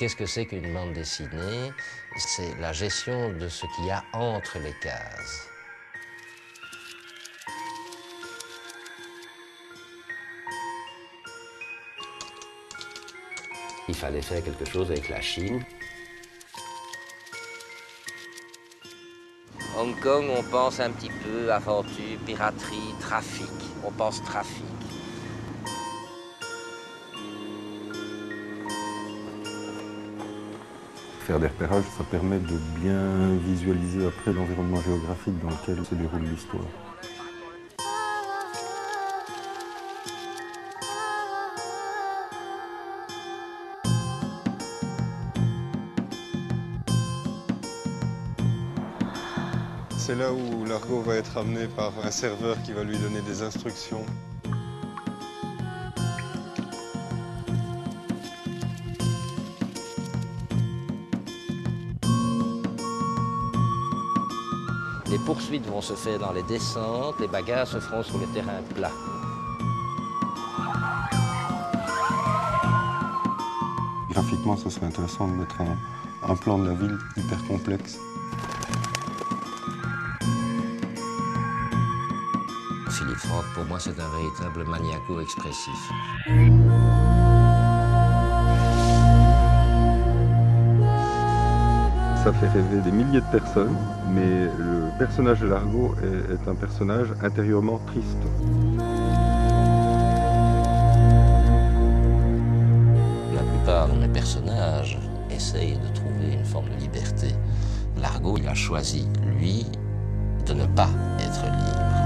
Qu'est-ce que c'est qu'une bande dessinée? C'est la gestion de ce qu'il y a entre les cases. Il fallait faire quelque chose avec la Chine. Hong Kong, on pense un petit peu aventure, piraterie, trafic. On pense trafic. Faire des repérages, ça permet de bien visualiser après l'environnement géographique dans lequel se déroule l'histoire. C'est là où l'argot va être amené par un serveur qui va lui donner des instructions. Les poursuites vont se faire dans les descentes, les bagarres se feront sur le terrain plat. Graphiquement, ce serait intéressant de mettre un plan de la ville hyper complexe. Philippe Franck, pour moi, c'est un véritable maniaco-expressif. Ça fait rêver des milliers de personnes, mais le personnage de l'argot est un personnage intérieurement triste. La plupart de mes personnages essayent de trouver une forme de liberté. L'argot, il a choisi, lui, de ne pas être libre.